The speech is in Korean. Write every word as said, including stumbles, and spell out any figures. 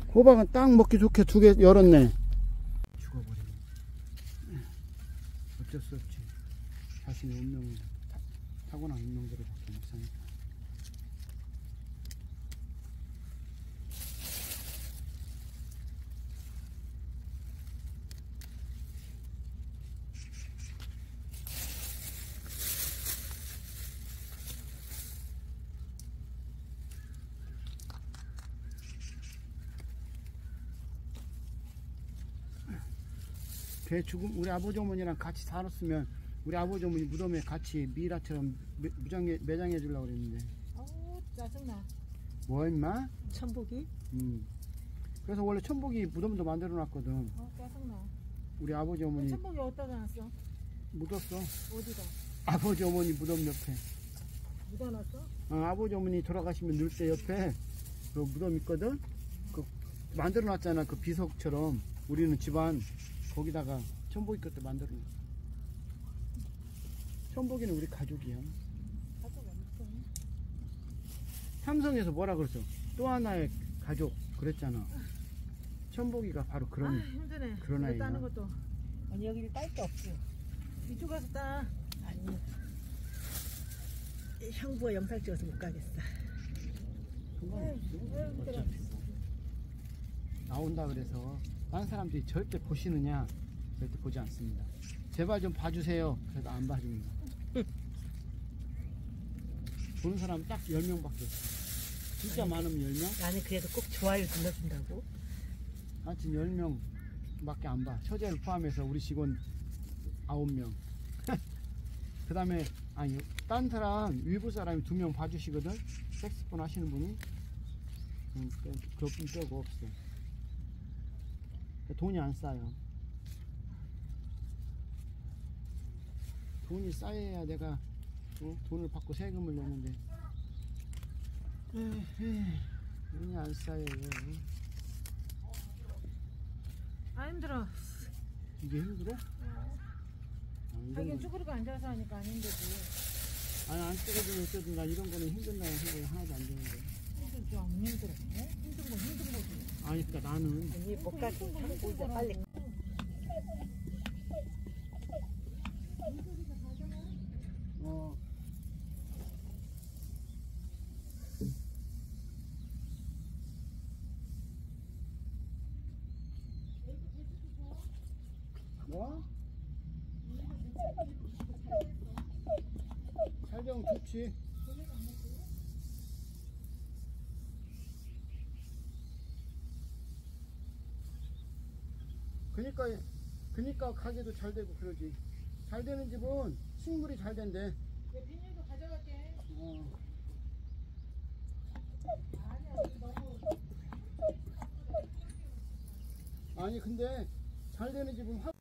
호박은 딱 먹기 좋게 두 개 열었네. 죽어버리네. 어쩔 수 없지. 자신의 운명을 타, 타고난 운명대로 밖에 못 사니까. 배 죽음, 우리 아버지 어머니랑 같이 살았으면 우리 아버지 어머니 무덤에 같이 미라처럼 무장해, 매장해 주려고 그랬는데. 어우 짜증나. 뭐 임마? 천복이? 음. 그래서 원래 천복이 무덤도 만들어 놨거든. 어 짜증나. 우리 아버지 어머니. 천복이 어디다 놨어? 묻었어. 어디다? 아버지 어머니 무덤 옆에. 묻어놨어? 어, 아버지 어머니 돌아가시면 늘 때 옆에 그 무덤 있거든. 그 만들어 놨잖아. 그 비석처럼. 우리는 집안 거기다가 천복이 것도 만들어 놨어. 천복이는 우리 가족이야. 가족 엄청. 삼성에서 뭐라 그랬어? 또 하나의 가족 그랬잖아. 천복이가 바로 그런. 아 힘드네. 그런 아이야. 따는 것도. 아니 여기를 딸 게 없지. 이쪽 가서 따. 아니. 형부가 영상 찍어서 못 가겠어. 상관없어. 어차피 나온다 그래서 다른 사람들이 절대 보시느냐? 절대 보지 않습니다. 제발 좀 봐주세요. 그래도 안 봐줍니다. 보는 사람 딱 열 명밖에 없어. 진짜 아니, 많으면 열 명? 나는 그래도 꼭 좋아요 눌러준다고. 하여튼 열 명 밖에 안 봐. 처제를 포함해서 우리 직원 아홉 명. 그 다음에 아니 딴 사람 일부 사람이 두 명 봐주시거든. 색스폰 하시는 분이. 음, 그것뿐 빼고 없어. 돈이 안 싸요. 돈이 쌓여야 내가 어? 돈을 받고 세금을 내는데 에이, 돈이 안 쌓여요. 아 힘들어. 이게 힘들어? 하긴 쭈그리고 앉아서 하니까 안 힘들지. 아니 안 찍어주면 어쩌든 나 이런 거는 힘든다는 생각이 하나도 안 드는데. 힘들지 안 힘들어. 네? 힘든 건 힘든 거지. 아니 그니까 나는 아니 못 가게 참고 이제 빨리. 어 뭐? 촬영 좋지. 그니까 그니까 가게도 잘 되고 그러지. 잘 되는 집은 식물이 잘 된대. 내 비닐도 가져갈게. 어. 아니야 너무. 아니 근데 잘 되는 집은 확